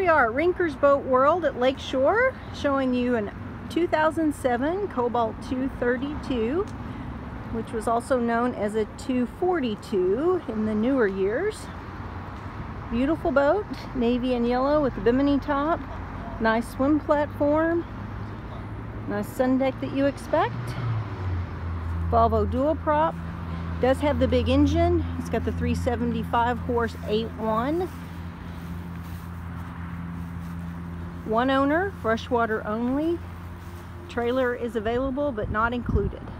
we are at Rinker's Boat World at Lakeshore, showing you a 2007 Cobalt 232, which was also known as a 242 in the newer years. Beautiful boat, navy and yellow with the bimini top, nice swim platform, nice sun deck that you expect. Volvo dual prop, does have the big engine. It's got the 375 horse 8.1. One owner, freshwater only. Trailer is available but not included.